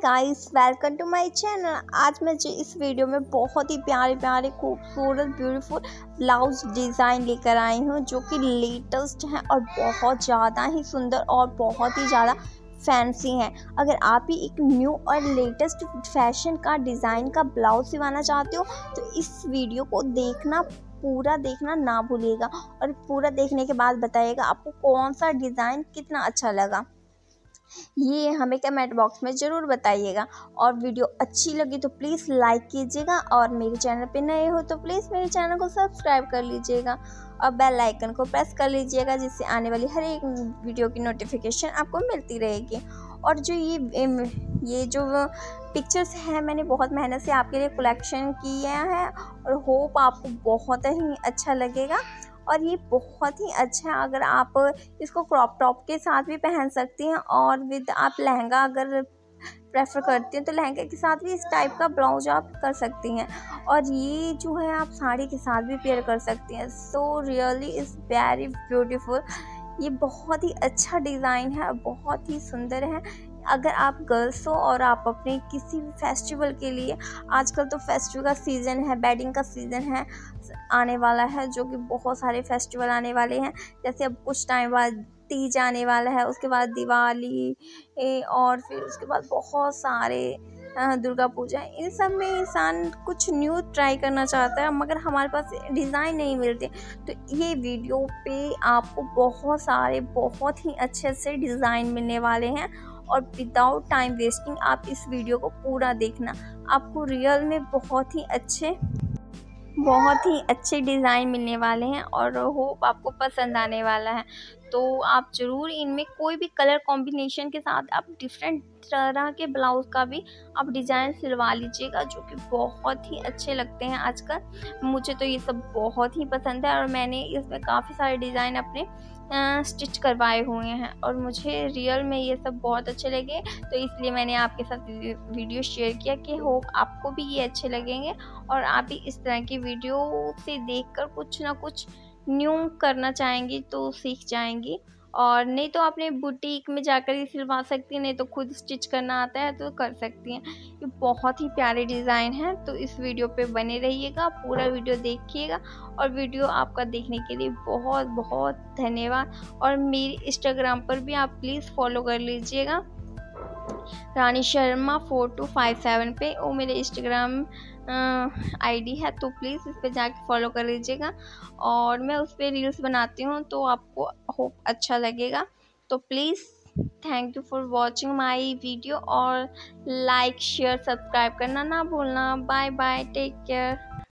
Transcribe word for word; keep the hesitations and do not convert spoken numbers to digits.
Guys, welcome to my channel. आज मैं जो इस वीडियो में बहुत ही प्यारे प्यारे खूबसूरत ब्यूटीफुल ब्लाउज डिज़ाइन लेकर आई हूँ, जो कि लेटेस्ट हैं और बहुत ज़्यादा ही सुंदर और बहुत ही ज़्यादा फैंसी हैं। अगर आप भी एक न्यू और लेटेस्ट फैशन का डिज़ाइन का ब्लाउज सिलवाना चाहते हो तो इस वीडियो को देखना, पूरा देखना ना भूलिएगा और पूरा देखने के बाद बताइएगा आपको कौन सा डिज़ाइन कितना अच्छा लगा। ये हमें कमेंट बॉक्स में ज़रूर बताइएगा। और वीडियो अच्छी लगी तो प्लीज़ लाइक कीजिएगा और मेरे चैनल पे नए हो तो प्लीज़ मेरे चैनल को सब्सक्राइब कर लीजिएगा और बेल आइकन को प्रेस कर लीजिएगा, जिससे आने वाली हर एक वीडियो की नोटिफिकेशन आपको मिलती रहेगी। और जो ये ये जो पिक्चर्स हैं, मैंने बहुत मेहनत से आपके लिए कलेक्शन किया है और होप आपको बहुत ही अच्छा लगेगा। और ये बहुत ही अच्छा है, अगर आप इसको क्रॉप टॉप के साथ भी पहन सकती हैं और विद आप लहंगा अगर प्रेफर करती हैं तो लहंगे के साथ भी इस टाइप का ब्लाउज आप कर सकती हैं। और ये जो है आप साड़ी के साथ भी पेयर कर सकती हैं। So really is very beautiful. ये बहुत ही अच्छा डिज़ाइन है, बहुत ही सुंदर है। अगर आप गर्ल्स हो और आप अपने किसी भी फेस्टिवल के लिए, आजकल तो फेस्टिवल का सीज़न है, वेडिंग का सीज़न है आने वाला है, जो कि बहुत सारे फेस्टिवल आने वाले हैं। जैसे अब कुछ टाइम बाद तीज आने वाला है, उसके बाद दिवाली ए, और फिर उसके बाद बहुत सारे दुर्गा पूजा। इन सब में इंसान कुछ न्यू ट्राई करना चाहता है, मगर हमारे पास डिज़ाइन नहीं मिलते। तो ये वीडियो पे आपको बहुत सारे बहुत ही अच्छे अच्छे डिज़ाइन मिलने वाले हैं और विदाउट टाइम वेस्टिंग आप इस वीडियो को पूरा देखना। आपको रियल में बहुत ही अच्छे बहुत ही अच्छे डिज़ाइन मिलने वाले हैं और होप आपको पसंद आने वाला है। तो आप ज़रूर इनमें कोई भी कलर कॉम्बिनेशन के साथ आप डिफरेंट तरह के ब्लाउज़ का भी आप डिज़ाइन सिलवा लीजिएगा, जो कि बहुत ही अच्छे लगते हैं आजकल। मुझे तो ये सब बहुत ही पसंद है और मैंने इसमें काफ़ी सारे डिज़ाइन अपने स्टिच करवाए हुए हैं और मुझे रियल में ये सब बहुत अच्छे लगे, तो इसलिए मैंने आपके साथ वीडियो शेयर किया कि होप आपको भी ये अच्छे लगेंगे और आप भी इस तरह की वीडियो से देखकर कुछ ना कुछ न्यू करना चाहेंगी तो सीख जाएंगी। और नहीं तो अपने बुटीक में जाकर ही सिलवा सकती हैं, नहीं तो खुद स्टिच करना आता है तो कर सकती हैं। ये बहुत ही प्यारे डिज़ाइन हैं, तो इस वीडियो पे बने रहिएगा, पूरा वीडियो देखिएगा। और वीडियो आपका देखने के लिए बहुत बहुत धन्यवाद। और मेरे इंस्टाग्राम पर भी आप प्लीज़ फॉलो कर लीजिएगा, Rani Sharma four two five seven पे वो मेरे इंस्टाग्राम आईडी है, तो प्लीज़ इस पे जाके फॉलो कर लीजिएगा। और मैं उस पर रील्स बनाती हूँ, तो आपको होप अच्छा लगेगा। तो please thank you for watching my video और लाइक शेयर सब्सक्राइब करना ना भूलना। Bye bye, take care.